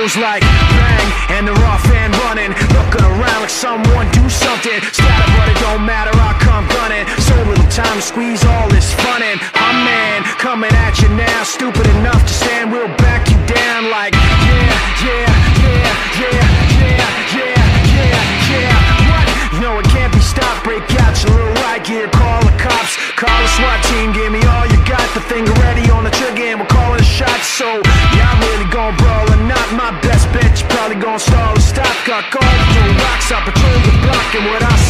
goes like bang, and they're off and running, looking around like someone do something. Scatter, but it don't matter, I come gunning. So little time to squeeze all this fun in. I'm man, coming at you now, stupid enough to stand, we'll back you down like yeah, yeah, yeah, yeah, yeah, yeah, yeah, yeah. What? No, it can't be stopped. Break out your little right gear, call the cops, call the SWAT team, give me all you got. The finger ready on the trigger and we're calling a shot. So yeah, I'm really gon' brawl or not. My best bet, you probably gon' stall or stop. Got guards throwing rocks, I patrol the block, and what I